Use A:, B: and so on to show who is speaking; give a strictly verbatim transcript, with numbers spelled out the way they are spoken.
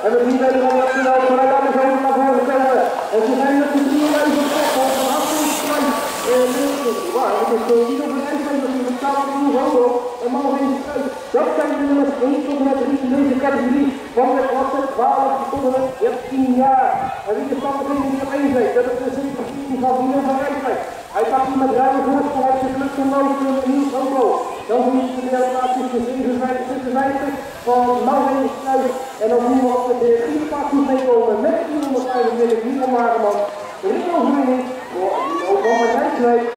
A: En we zien wederom dat ze nou vanuit alle zomer naar voren komen. En ze zijn met de drie lijnen op kop van van hartstikke strijd. Waar, het is niet op een eindstand, dat is een taal van de auto. En maar in de kruis. Dat zijn de nummers één tot en met drie in deze categorie. Van de klasse twaalf tot en met dertien jaar. En wie de stand beginnen die op één zijn, dat is de zeventien van Dino van Rijswijk. Hij pakt hier met ruime voorsprong uit zijn club van Loosje en Niels Auto. Dan zie je de derde plaats is de zevenenvijftig van Maureen Sluis. En dan zien we op de vierde plaats moet meekomen met vierhonderdvijfenveertig Nico Wageman. De ringoverwinning voor Dino van Rijswijk.